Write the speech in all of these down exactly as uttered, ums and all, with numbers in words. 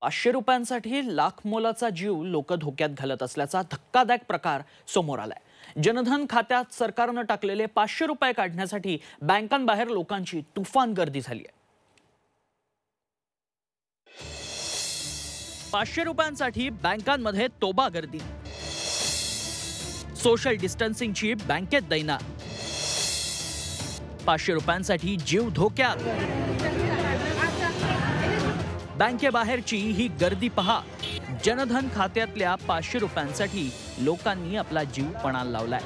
पाचशे रुपयांसाठी लाख मोलाचा जीव लोक धोक्यात घालत असल्याचा धक्कादायक प्रकार समोर आलाय। जनधन खात्यात सरकारने टाकलेले पाचशे रुपये काढण्यासाठी बँकांबाहेर लोकांची तुफान गर्दी झाली आहे। पाचशे रुपयांसाठी बँकांमध्ये तोबा गर्दी, सोशल डिस्टन्सिंगची बँकेत दैना, पाचशे रुपयांसाठी जीव धोक्यात। बँकेबाहेरची ही गर्दी पहा। जनधन खात्यातल्या पाचशे रुपयांसाठी लोकांनी आपला जीव पणाला लावलाय।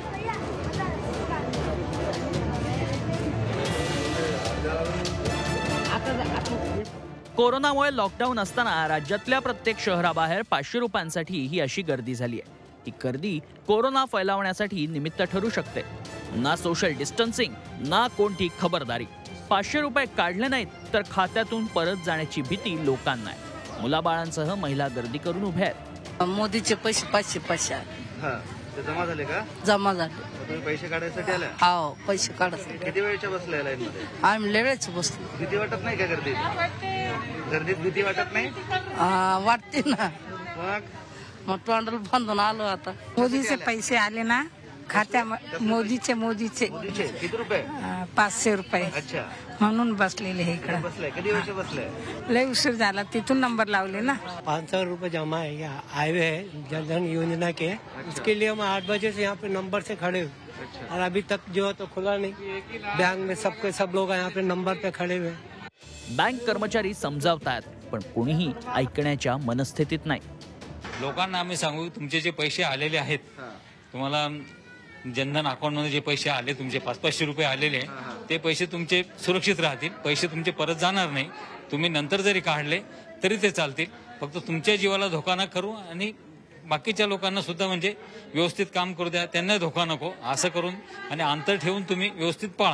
कोरोनामुळे लॉकडाऊन असताना राज्यातल्या प्रत्येक शहराबाहेर पाचशे रुपयांसाठी ही अशी गर्दी झाली आहे। ही गर्दी कोरोना फैलावण्यासाठी निमित्त ठरू शकते। ना सोशल डिस्टन्सिंग ना कोणती खबरदारी। पाचशे रुपये काढले नाहीत तर खात्यातून परत जाण्याची भीती लोकांना आहे। मुलाबाळांसह महिला गर्दी करून उभ्या आहेत। मोदीचे पैसे पाचशे पाचशे जमा झाले का? जमा झाले। तुम्ही पैसे काढायसाठी आले? हो, पैसे काढायसाठी। किती वेळच्या बसले लाईन मध्ये? आम्ही लेवेच बसलो। भीती वाटत नाही का गर्दीत? गर्दीत भीती वाटत नाही? वाटते ना। मग मग तोंडाला बांधून आलो आता। मोदीचे पैसे आले ना खात्या, मोदीचे मोदीचे किती रुपये? पाचशे रुपये। अच्छा, म्हणून बसलेले हे इकडे बसले। किती वर्ष बसले? लय उशीर झाला, तिथून नंबर लावले ना। पाँच सौ रुपये जमा है, यहाँ आए हुए है जनधन योजना के। इसके लिए हम आठ बजे से यहाँ पे नंबर से खड़े हुए और अभी तक जो है तो खुला नहीं। बैंक में सबके सब लोग यहाँ पे नंबर पे खड़े हुए। बँक कर्मचारी समजावतात पण कोणीही ऐकण्याच्या मनस्थितीत नाही। लोकांना आम्ही सांगू, तुमचे जे पैसे आलेले आहेत, तुम्हाला जनधन अकाउंट मध्ये जे पैसे आले, तुमचे पाच पाचशे रुपये आलेले, ते पैसे तुमचे सुरक्षित राहतील। पैसे तुमचे परत जाणार नाही। तुम्ही नंतर जरी काढले तरी ते चालतील। फक्त तुमच्या जीवाला धोका न करू आणि बाकीच्या लोकांना सुद्धा म्हणजे व्यवस्थित काम करू द्या, त्यांना धोका नको असं करून आणि अंतर ठेवून तुम्ही व्यवस्थित पाळा।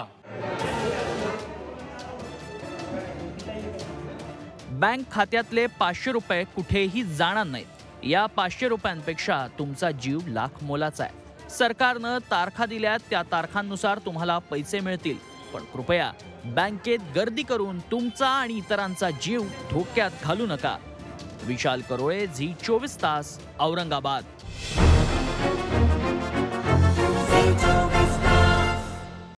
बँक खात्यातले पाचशे रुपये कुठेही जाणार नाहीत। या पाचशे रुपयांपेक्षा तुमचा जीव लाख मोलाचा आहे। सरकारनं तारखा दिल्या त्या तारखांनुसार तुम्हाला पैसे मिळतील, पण कृपया बँकेत गर्दी करून तुमचा आणि इतरांचा जीव धोक्यात घालू नका। विशाल करोळे, झी चोवीस तास, औरंगाबाद।